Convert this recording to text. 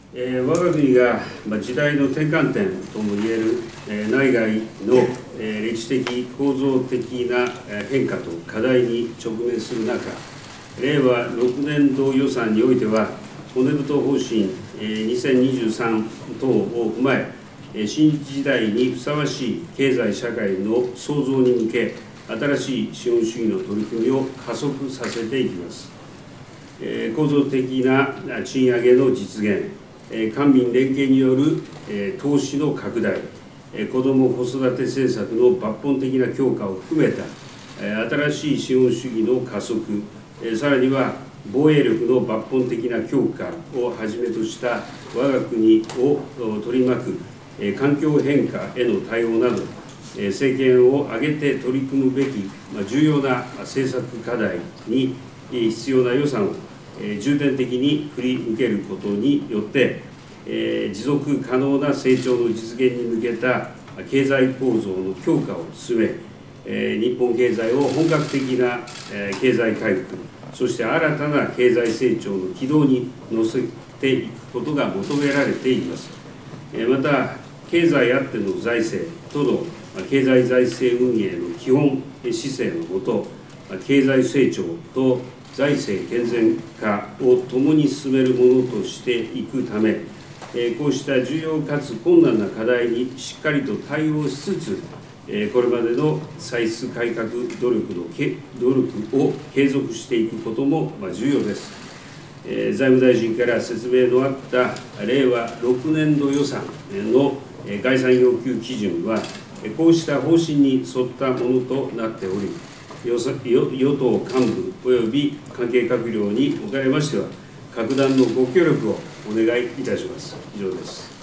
我が国が時代の転換点ともいえる内外の歴史的、構造的な変化と課題に直面する中、令和6年度予算においては、骨太方針2023等を踏まえ、新時代にふさわしい経済社会の創造に向け、新しい資本主義の取り組みを加速させていきます。構造的な賃上げの実現、官民連携による投資の拡大、子ども・子育て政策の抜本的な強化を含めた新しい資本主義の加速、さらには防衛力の抜本的な強化をはじめとした我が国を取り巻く環境変化への対応など、政権を挙げて取り組むべき重要な政策課題に必要な予算を重点的に振り向けることによって、持続可能な成長の実現に向けた経済構造の強化を進め、日本経済を本格的な経済回復、そして新たな経済成長の軌道に乗せていくことが求められています。また、経済あっての財政との経済財政運営の基本姿勢のもと、経済成長と財政健全化を共に進めるものとしていくため、こうした重要かつ困難な課題にしっかりと対応しつつ、これまでの歳出改革努力を継続していくことも重要です。財務大臣から説明のあった令和6年度予算の概算要求基準は、こうした方針に沿ったものとなっており、与党幹部および関係閣僚におかれましては、格段のご協力をお願いいたします。以上です。